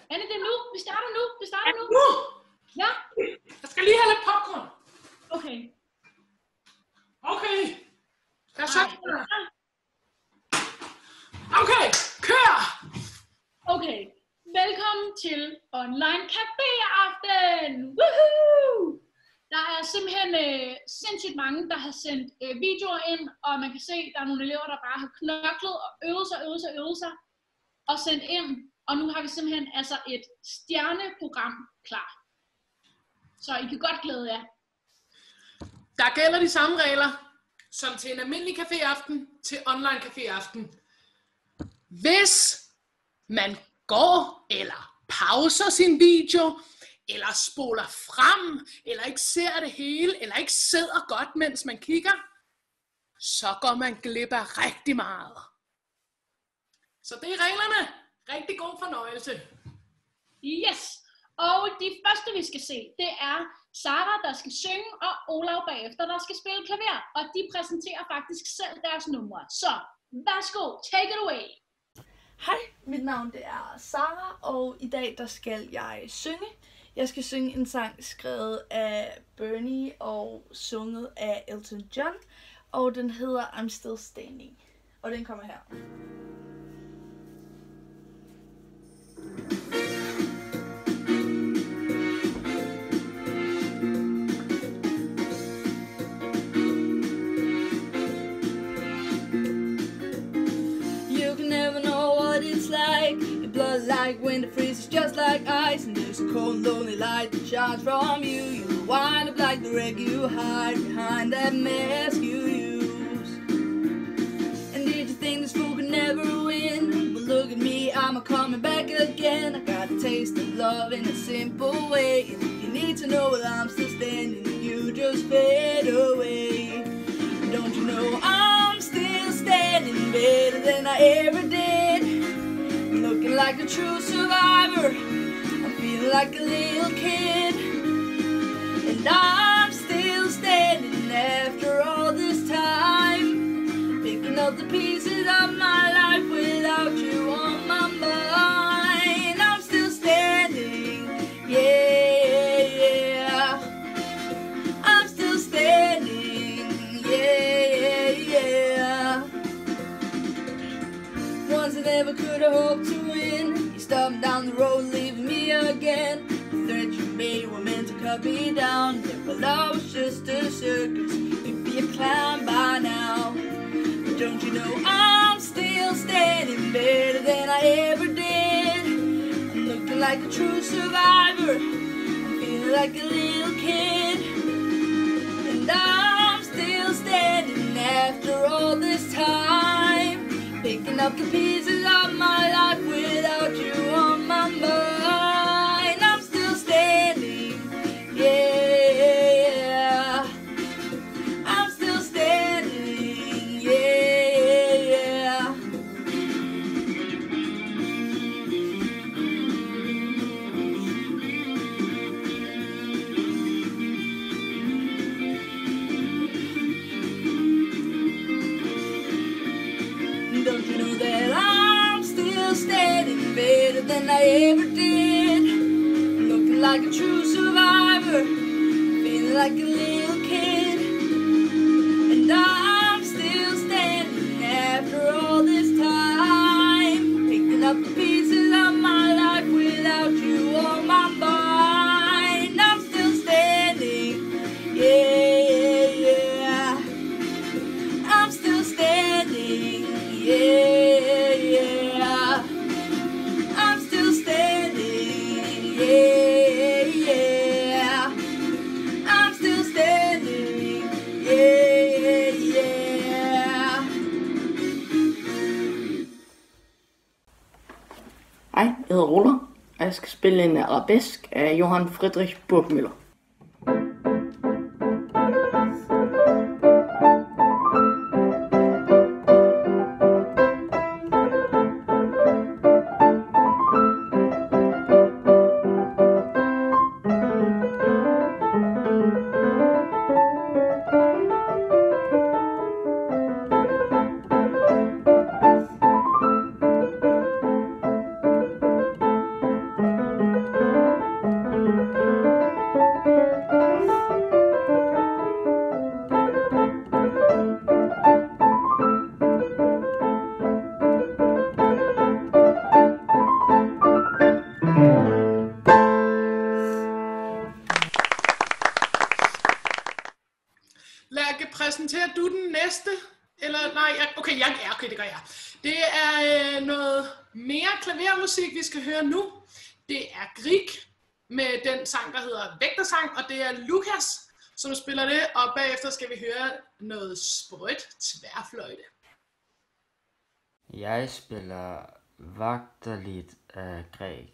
Anne, det er nu. Vi starter nu. Nu? Ja. Jeg skal lige have lidt popcorn. Okay. Okay. Okay, kør! Okay. Velkommen til Online Café Aften. Woohoo! Der er simpelthen sindssygt mange, der har sendt videoer ind, og man kan se, at der er nogle elever, der bare har knoklet og øvet sig og sendt ind. Og nu har vi simpelthen altså et stjerneprogram klar. Så I kan godt glæde jer. Der gælder de samme regler som til en almindelig caféaften til online caféaften. Hvis man går eller pauser sin video, eller spoler frem, eller ikke ser det hele, eller ikke sidder godt, mens man kigger, så går man glip af rigtig meget. Så det er reglerne. Rigtig god fornøjelse. Yes! Og de første, vi skal se, det er Sara, der skal synge, og Olav bagefter, der skal spille klaver. Og de præsenterer faktisk selv deres numre. Så, værsgo, take it away! Hej, mit navn det er Sara, og i dag der skal jeg synge. Jeg skal synge en sang skrevet af Bernie og sunget af Elton John. Og den hedder I'm Still Standing. Og den kommer her. Like when it freezes just like ice, and there's a cold and lonely light that shines from you. You wind up like the wreck you hide behind that mask you use. And did you think this fool could never win? But look at me, I'm coming back again. I got a taste of love in a simple way. And if you need to know, well, I'm still standing, you just fade away. Don't you know I'm still standing better than I ever did? Looking like a true survivor, I'm feeling like a little kid. And I'm still standing after all this time, picking up the pieces of my life without you on my mind. I'm still standing, yeah. I'm still standing, yeah. Ones I never could have hoped to win. You stopped down the road, leaving me again. The threats you made were meant to cut me down. Well, love was just a circus, you'd be a clown by now. But don't you know I'm still standing better than I ever did? I'm looking like a true survivor, I'm feeling like a little kid. And I'm still standing after all this time, picking up the pieces of my life without you on my mind. I'm still standing, yeah. I'm still standing, yeah. Don't you know that I'm still standing better than I ever did? Looking like a true survivor, feeling like a little kid. And I'm still standing after all this time, picking up the pieces of my life without you on my mind. I'm still standing, yeah. I'm still standing, yeah. I'm still standing, yeah. I'm still standing, yeah. Hej, jeg hedder Roland, og jeg skal spille en arabesk af Johann Friedrich Burgmüller. næste, eller nej, okay, det gør jeg. Det er noget mere klavermusik, vi skal høre nu. Det er Grieg med den sang, der hedder Vægtersang, og det er Lukas, som spiller det, og bagefter skal vi høre noget sprødt tværfløjte. Jeg spiller Vagterligt af Grieg.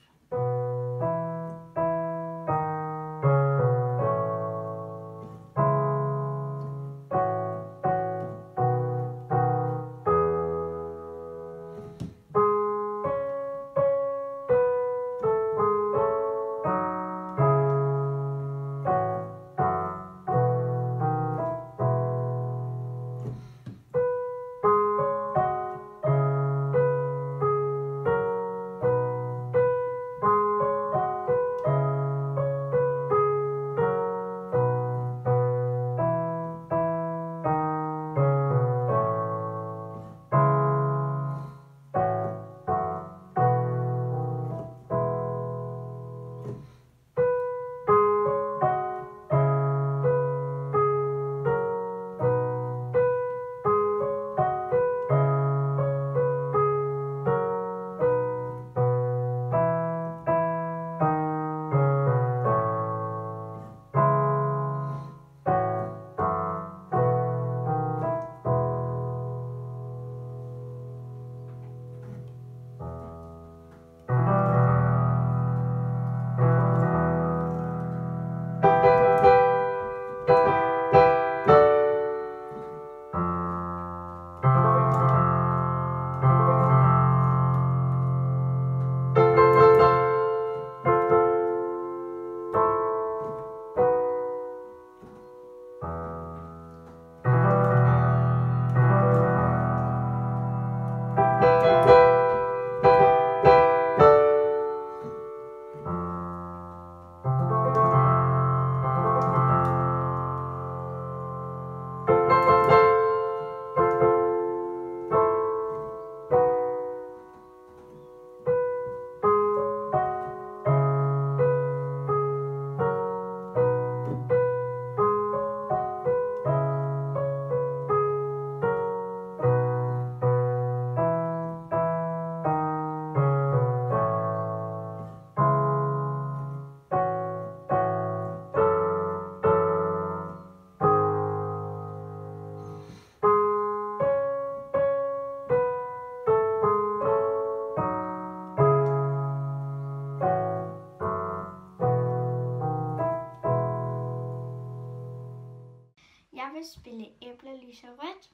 Jeg vil spille Æbler lyser rødt.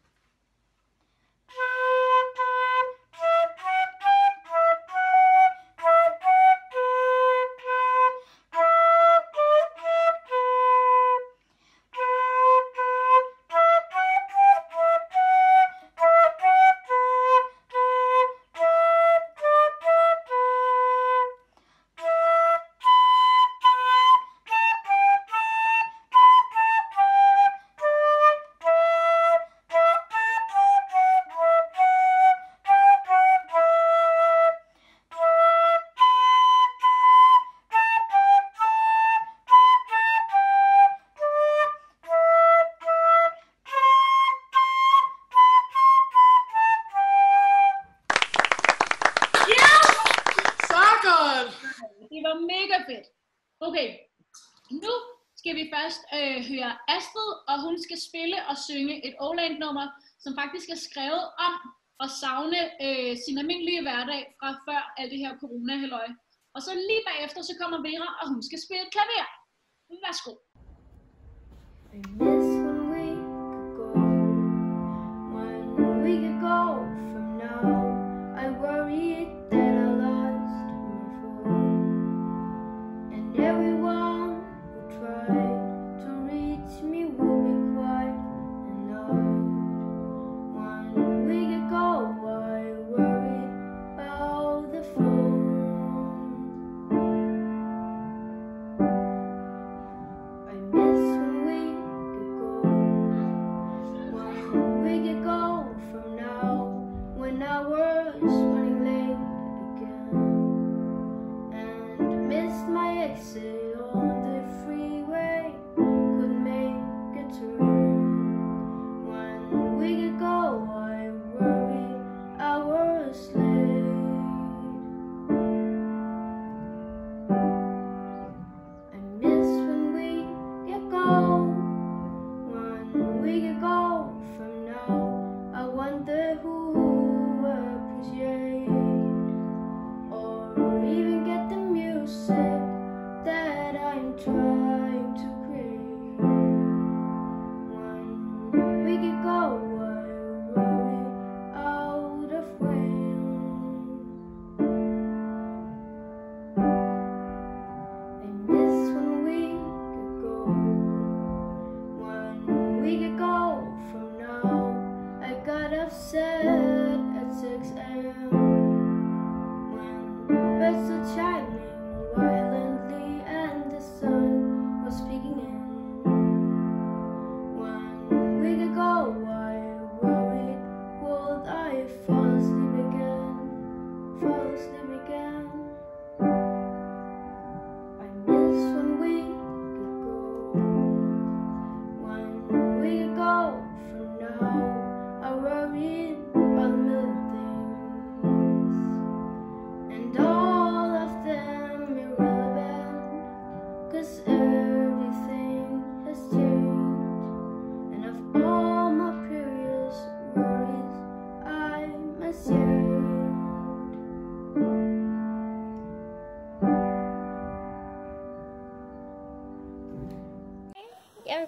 Det var mega fedt. Okay, nu skal vi først høre Astrid, og hun skal spille og synge et Åland-nummer, som faktisk er skrevet om at savne sin almindelige hverdag fra før alt det her corona-halløj. Og så lige bagefter, så kommer Vera, og hun skal spille klaver. Værsgo. I miss when we could go from now. I worry that I lost my phone, and everyone who tried to reach me will be quiet and not. When we could go, I worry about the phone. I miss when we could go from now, when I was running late.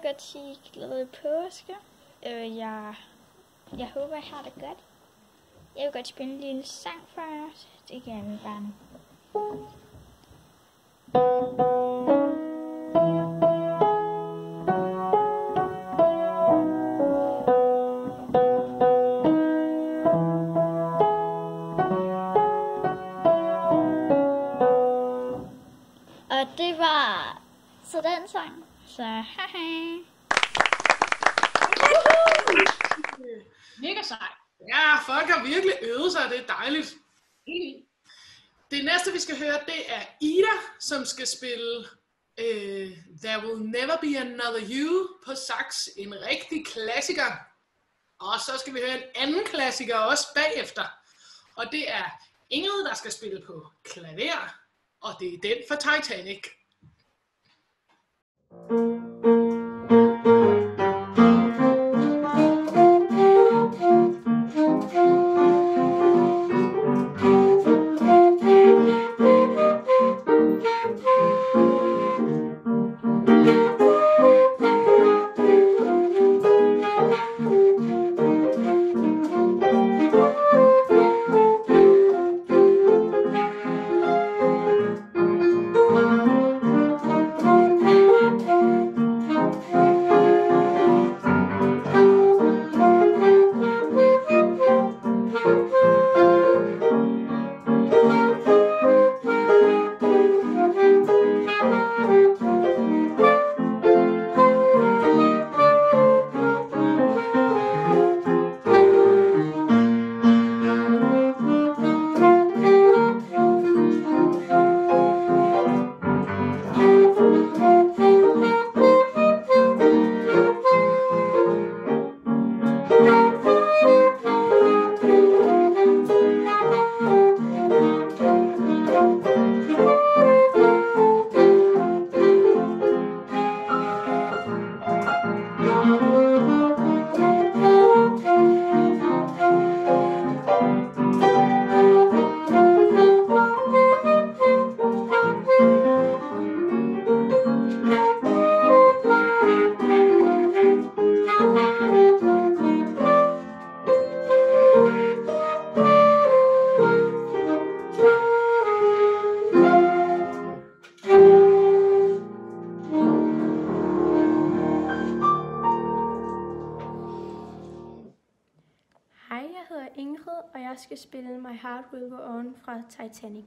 godt sige glædelig påske. Jeg håber, I har det godt. Jeg vil godt spille en lille sang for jer. Det kan jeg bare nu. Og det var så den sang. Så haha. Mega sej. Ja, folk har virkelig øvet sig, det er dejligt. Det næste, vi skal høre, det er Ida, som skal spille There Will Never Be Another You på sax, en rigtig klassiker. Og så skal vi høre en anden klassiker også bagefter. Og det er Ingrid, der skal spille på klaver, og det er den for Titanic. Ingrid, og jeg skal spille My Heart Will Go On fra Titanic.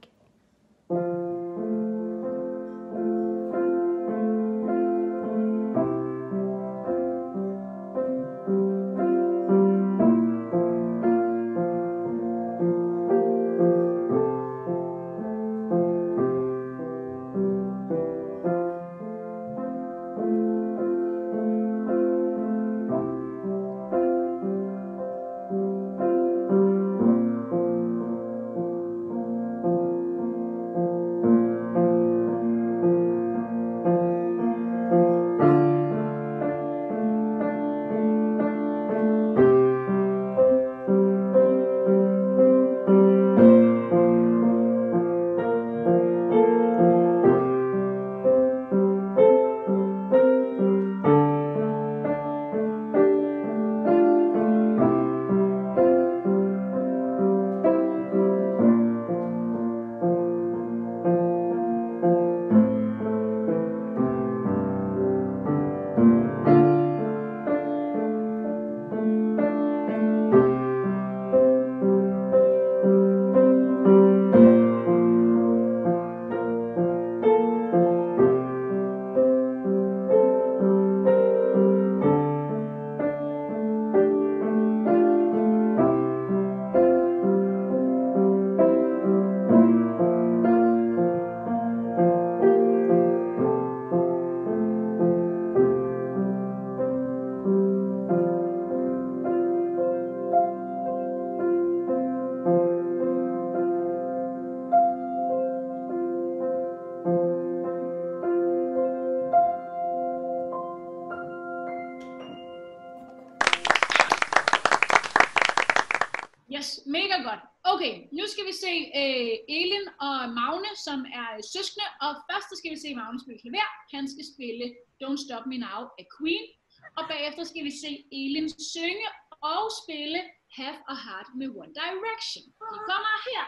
Yes, mega godt. Okay, nu skal vi se Elin og Magne, som er søskende, og først skal vi se Magne spille klaver. Han skal spille Don't Stop Me Now af Queen, og bagefter skal vi se Elin synge og spille Have a Heart med One Direction. De kommer her.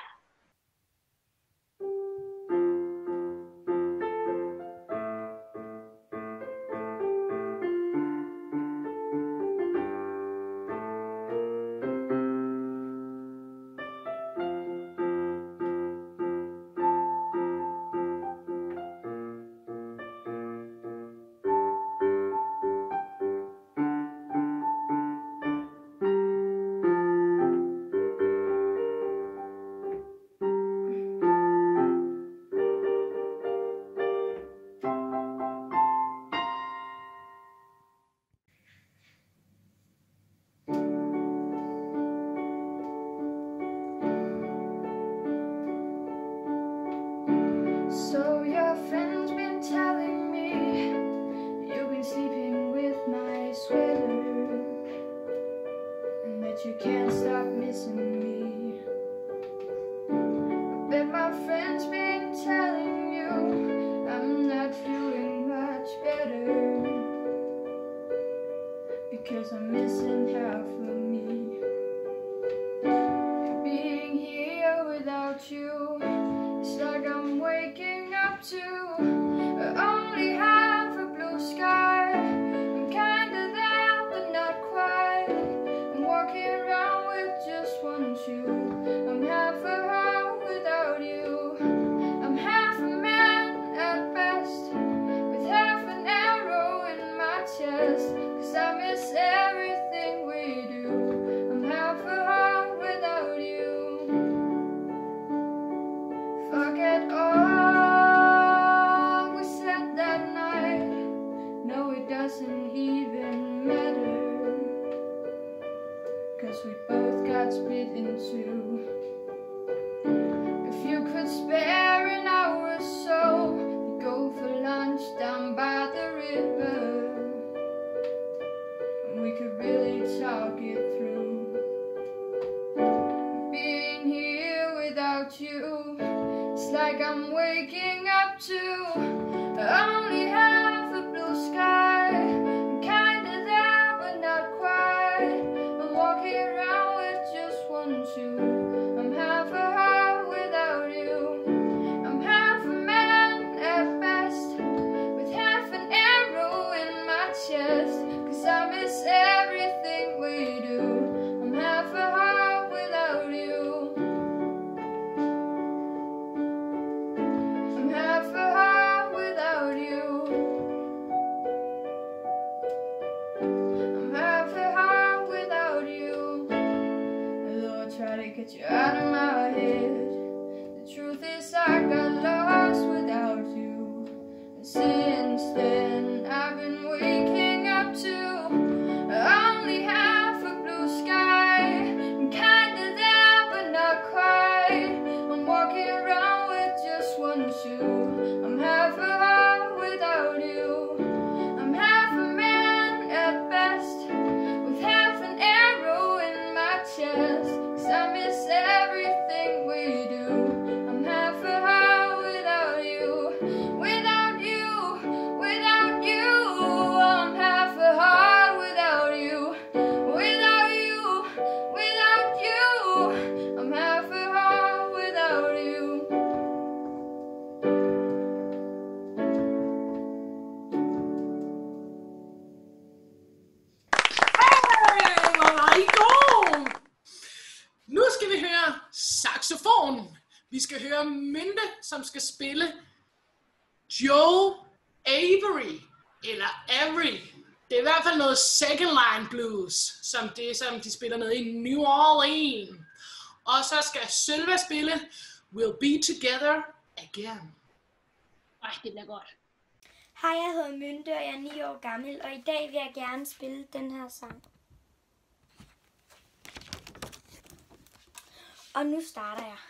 So your friend's been telling me you've been sleeping with my sweater, and that you can't stop missing me. I bet my friend's been telling you I'm not feeling much better, because I'm missing half of me. Being here without you, it's like I'm waking up to only half a blue sky. I'm kinda there, but not quite. I'm walking around with just one shoe. I'm half a heart without you. I'm half a man at best, with half an arrow in my chest, 'cause I miss everything we do. I'm half a heart without you. Forget all we said that night. No, it doesn't even matter, 'cause we both got split in two. If you could spare an hour or so, we'd go for lunch down by the river, and we could really talk it through. Being here without you, it's like I'm waking up to only half a blue sky. I'm kinda there, but not quite. I'm walking around with just one shoe. I'm half a heart without you. I'm half a man at best, with half an arrow in my chest, 'cause I miss everything we do. I'm half a heart without you. I'm half a heart without you. I'm half a heart without you. Although I try to get you out of my head, the truth is I got lost without you. And since then I've been waking up to only half a blue sky. I'm kinda there, but not quite. I'm walking around with just one shoe. I'm half a heart without you. I'm half a man at best, with half an arrow in my chest, 'cause I miss everything we do. I'm half a heart without you. Without you, without you. I'm half a heart without you. Without you, without you. I'm half a heart without you. Hey, hvor var I gode! Nu skal vi høre saxofon. Vi skal høre Mynte, som skal spille Joe Avery, eller Avery. Det er i hvert fald noget second line blues, som de spiller nede i New Orleans. Og så skal Sølva spille We'll Be Together Again. Ej, det bliver godt. Hej, jeg hedder Mynte, og jeg er 9 år gammel, og i dag vil jeg gerne spille den her sang. Og nu starter jeg.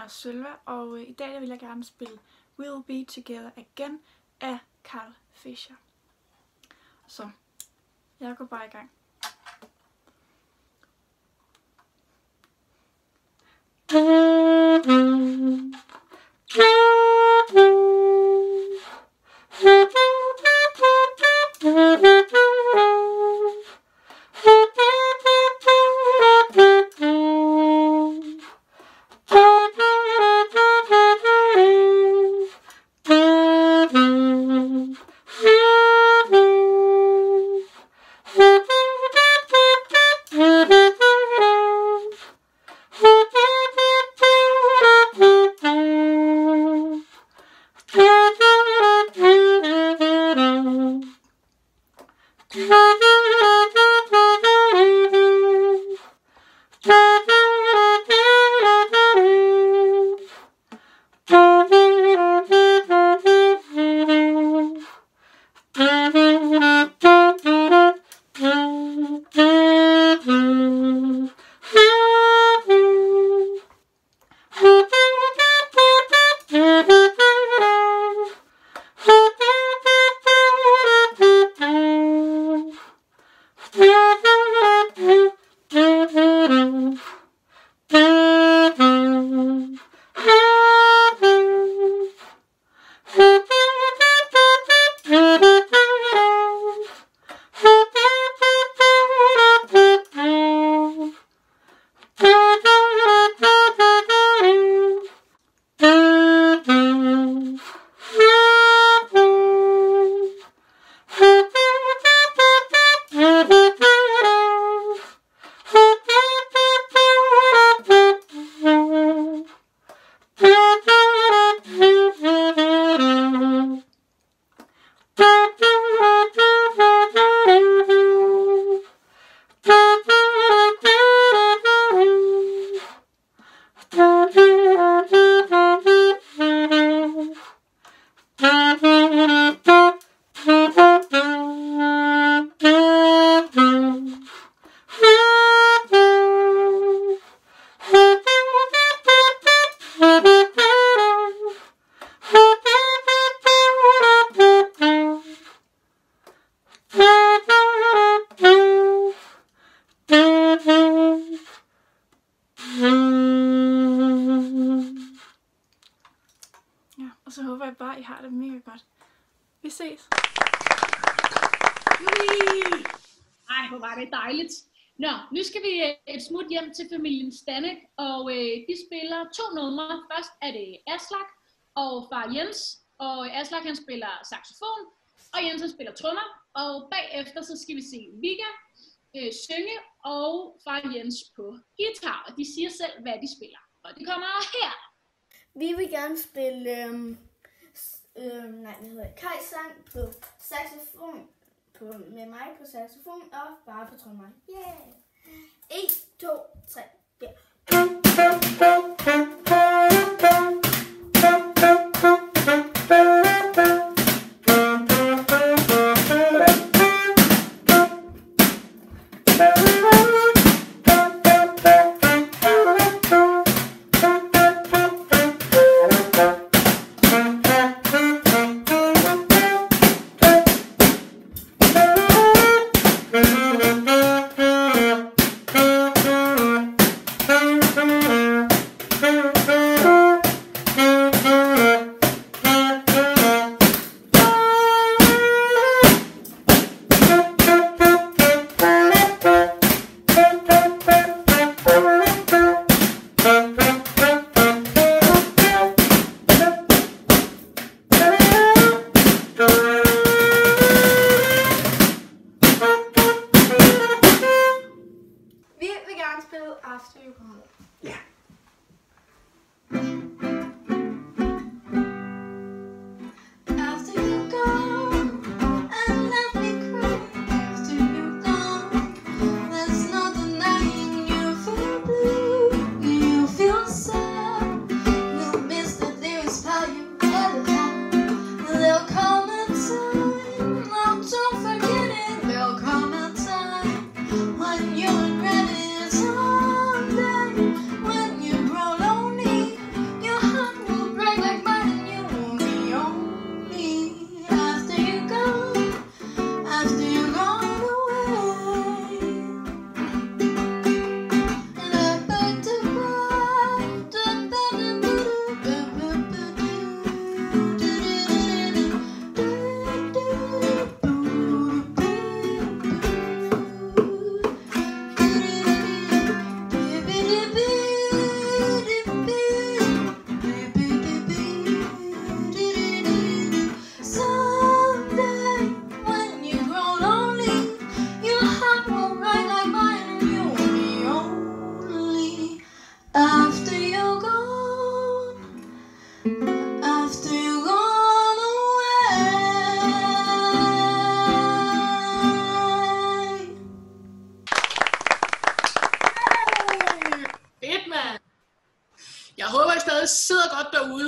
er Sølva, og i dag vil jeg gerne spille We'll Be Together Again af Carl Fischer. Så jeg går bare i gang. Og så håber jeg bare, I har det mega godt. Vi ses. Ej, hvor var det dejligt. Nå, nu skal vi et smut hjem til familien Stanek, og de spiller 2 numre. Først er det Aslak og far Jens, og Aslak han spiller saxofon, og Jens han spiller trommer, og bagefter så skal vi se Vigga synge og far Jens på guitar, og de siger selv, hvad de spiller. Og det kommer her. Vi vil gerne spille Kajs sang på saxofon, med mig på saxofon og bare på trommer. Yeah! 1, 2, 3, 4.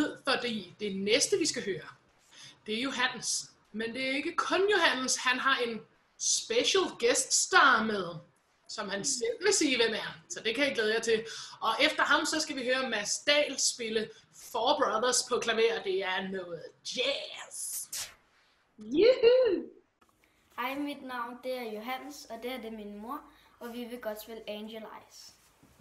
ud, fordi det næste, vi skal høre, det er Johannes. Men det er ikke kun Johannes, han har en special guest star med, som han selv vil sige, hvem er. Så det kan jeg glæde jer til. Og efter ham, så skal vi høre Mads Dahl spille Four Brothers på klaver. Det er noget jazz. Juhu! Hej, mit navn det er Johannes, og det er min mor, og vi vil godt spille Angel Eyes.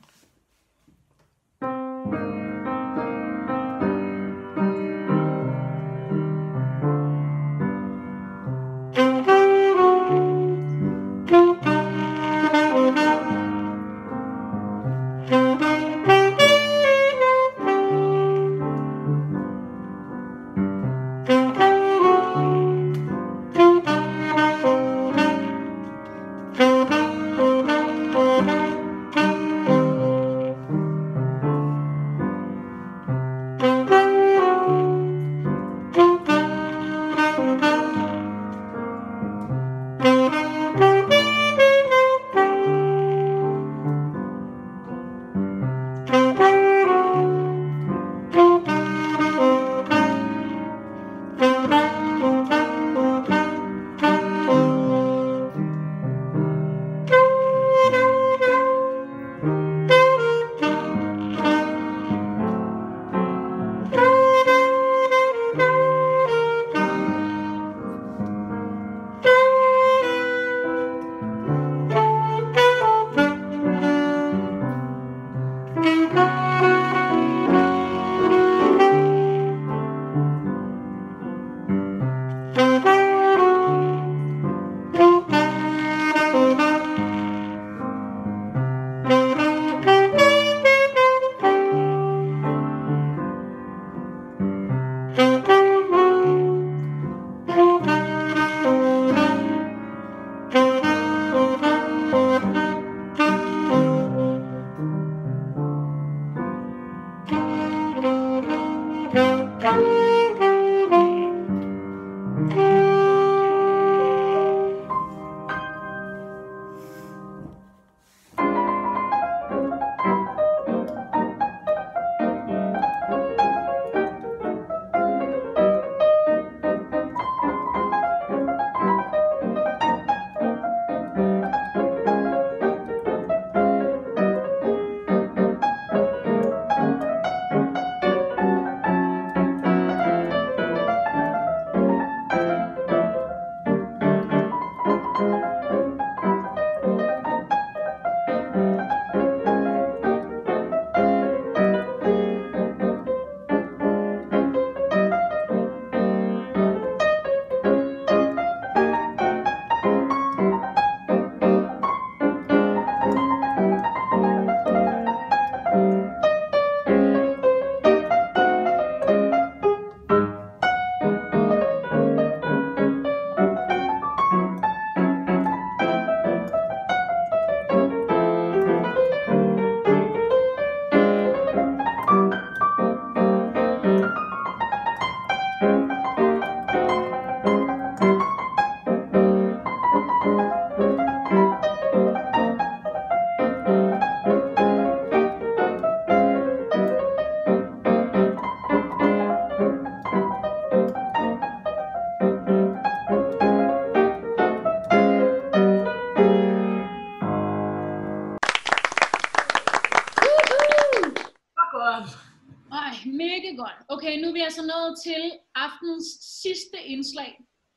Mega godt. Okay, nu er vi altså nået til aftens sidste indslag.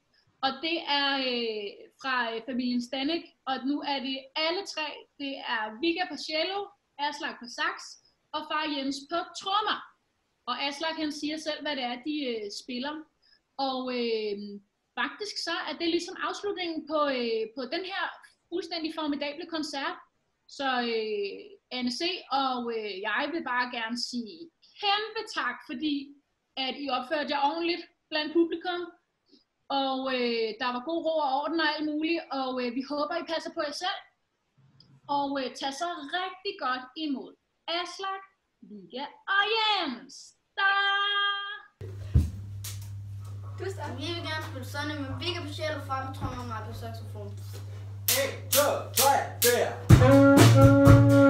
Og det er fra familien Stanek. Og nu er det alle tre. Det er Vigga på cello, Aslak på sax og far Jens på trommer. Og Aslak han siger selv, hvad det er, de spiller. Og faktisk så er det ligesom afslutningen på den her fuldstændig formidable koncert. Så Anne C. og jeg vil bare gerne sige kæmpe tak, fordi at I opførte jer ordentligt blandt publikum. Og der var god ro og orden og alt muligt. Og vi håber, I passer på jer selv. Og tager så rigtig godt imod Aslak, Vigga og Jens. Vi vil gerne spille sådan med Vigga på cello, far på trommer og mig på saxofon. 1, 2, 3, 4.